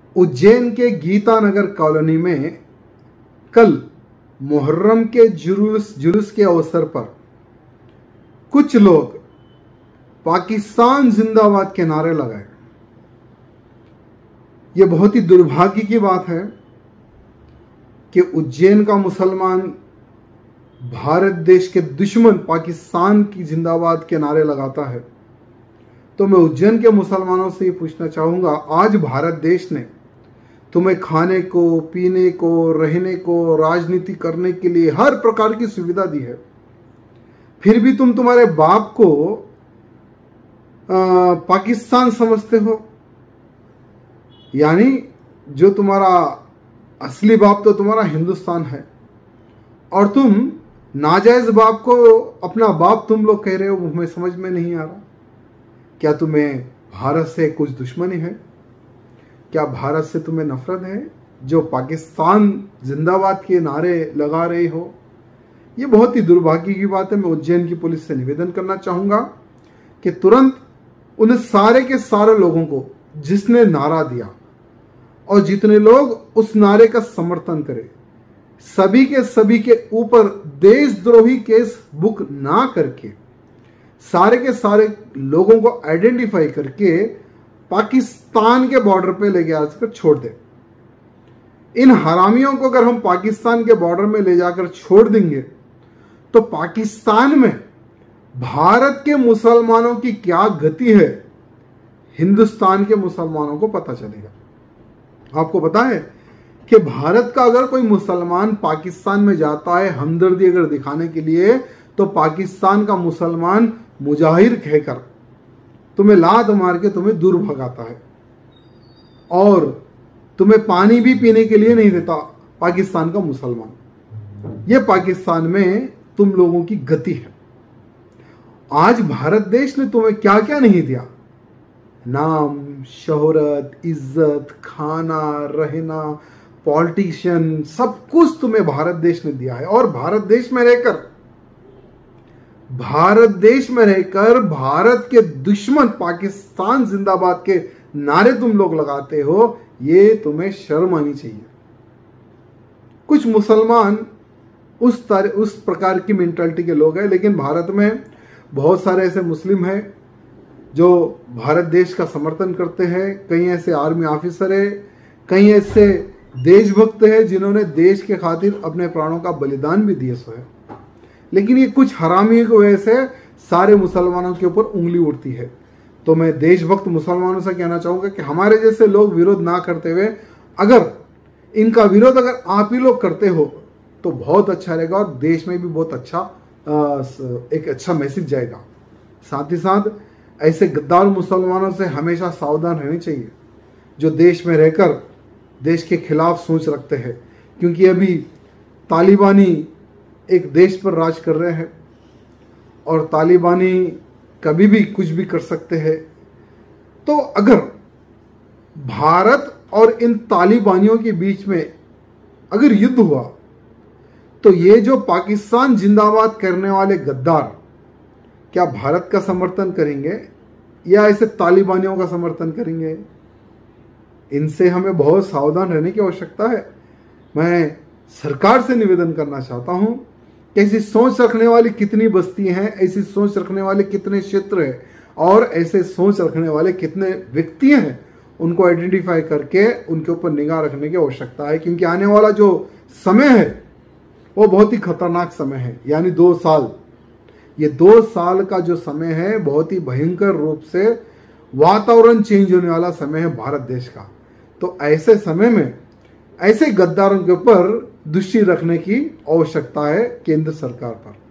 उज्जैन के गीता नगर कॉलोनी में कल मुहर्रम के जुलूस के अवसर पर कुछ लोग पाकिस्तान जिंदाबाद के नारे लगाए। ये बहुत ही दुर्भाग्य की बात है कि उज्जैन का मुसलमान भारत देश के दुश्मन पाकिस्तान की जिंदाबाद के नारे लगाता है। तो मैं उज्जैन के मुसलमानों से ये पूछना चाहूँगा, आज भारत देश ने तुम्हें खाने को, पीने को, रहने को, राजनीति करने के लिए हर प्रकार की सुविधा दी है, फिर भी तुम तुम्हारे बाप को पाकिस्तान समझते हो। यानी जो तुम्हारा असली बाप तो तुम्हारा हिंदुस्तान है और तुम नाजायज बाप को अपना बाप तुम लोग कह रहे हो। हमें समझ में नहीं आ रहा, क्या तुम्हें भारत से कुछ दुश्मनी है? क्या भारत से तुम्हें नफरत है जो पाकिस्तान जिंदाबाद के नारे लगा रहे हो? ये बहुत ही दुर्भाग्य की बात है। मैं उज्जैन की पुलिस से निवेदन करना चाहूँगा कि तुरंत उन सारे के सारे लोगों को जिसने नारा दिया और जितने लोग उस नारे का समर्थन करें, सभी के ऊपर देशद्रोही केस बुक ना करके सारे के सारे लोगों को आइडेंटिफाई करके पाकिस्तान के बॉर्डर पे ले जाकर छोड़ दे। इन हरामियों को अगर हम पाकिस्तान के बॉर्डर में ले जाकर छोड़ देंगे तो पाकिस्तान में भारत के मुसलमानों की क्या गति है, हिंदुस्तान के मुसलमानों को पता चलेगा। आपको पता है कि भारत का अगर कोई मुसलमान पाकिस्तान में जाता है हमदर्दी अगर दिखाने के लिए, तो पाकिस्तान का मुसलमान मुजाहिर कहकर तुम्हें लात मार के तुम्हें दूर भगाता है और तुम्हें पानी भी पीने के लिए नहीं देता पाकिस्तान का मुसलमान। ये पाकिस्तान में तुम लोगों की गति है। आज भारत देश ने तुम्हें क्या क्या नहीं दिया, नाम, शोहरत, इज्जत, खाना, रहना, पॉलिटिशियन, सब कुछ तुम्हें भारत देश ने दिया है। और भारत देश में रहकर भारत के दुश्मन पाकिस्तान जिंदाबाद के नारे तुम लोग लगाते हो, ये तुम्हें शर्म आनी चाहिए। कुछ मुसलमान उस प्रकार की मेंटालिटी के लोग हैं, लेकिन भारत में बहुत सारे ऐसे मुस्लिम हैं जो भारत देश का समर्थन करते हैं। कई ऐसे आर्मी ऑफिसर है, कई ऐसे देशभक्त हैं जिन्होंने देश के खातिर अपने प्राणों का बलिदान भी दिए सो है। लेकिन ये कुछ हरामियों की वजह से सारे मुसलमानों के ऊपर उंगली उठती है। तो मैं देशभक्त मुसलमानों से कहना चाहूँगा कि हमारे जैसे लोग विरोध ना करते हुए अगर इनका विरोध अगर आप ही लोग करते हो तो बहुत अच्छा रहेगा और देश में भी बहुत अच्छा एक अच्छा मैसेज जाएगा। साथ ही साथ ऐसे गद्दार मुसलमानों से हमेशा सावधान रहनी चाहिए जो देश में रहकर देश के खिलाफ सोच रखते हैं, क्योंकि अभी तालिबानी एक देश पर राज कर रहे हैं और तालिबानी कभी भी कुछ भी कर सकते हैं। तो अगर भारत और इन तालिबानियों के बीच में अगर युद्ध हुआ तो ये जो पाकिस्तान जिंदाबाद करने वाले गद्दार क्या भारत का समर्थन करेंगे या ऐसे तालिबानियों का समर्थन करेंगे? इनसे हमें बहुत सावधान रहने की आवश्यकता है। मैं सरकार से निवेदन करना चाहता हूं कि ऐसी सोच रखने वाली कितनी बस्ती हैं, ऐसी सोच रखने वाले कितने क्षेत्र हैं और ऐसे सोच रखने वाले कितने व्यक्ति हैं, उनको आइडेंटिफाई करके उनके ऊपर निगाह रखने की आवश्यकता है। क्योंकि आने वाला जो समय है वो बहुत ही खतरनाक समय है, यानी 2 साल। ये 2 साल का जो समय है बहुत ही भयंकर रूप से वातावरण चेंज होने वाला समय है भारत देश का। तो ऐसे समय में ऐसे गद्दारों के ऊपर दृष्टि रखने की आवश्यकता है केंद्र सरकार पर।